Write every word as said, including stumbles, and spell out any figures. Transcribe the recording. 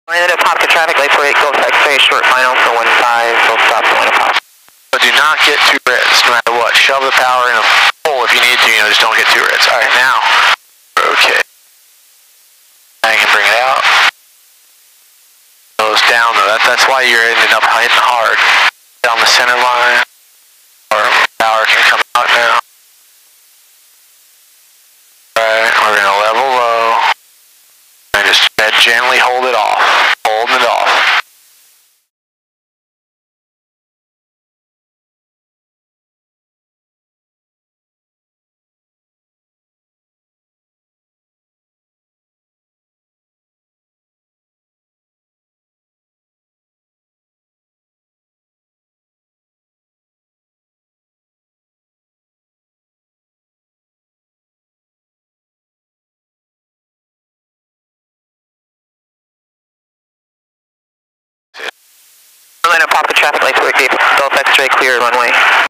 Landed at pop to traffic light for eight, go X-ray, short final for one five, full stop for one pop. So do not get two reds, no matter what. Shove the power in a hole if you need to, you know, just don't get two reds. Alright, now, okay. Now you can bring it out. Goes down though, that, that's why you're ending up hitting hard. Down the center line, or power can come out now. Alright, we're gonna level low. And just gently hold it off. Holding it off. Landed at pop to traffic light for eight, Golf X-ray clear runway.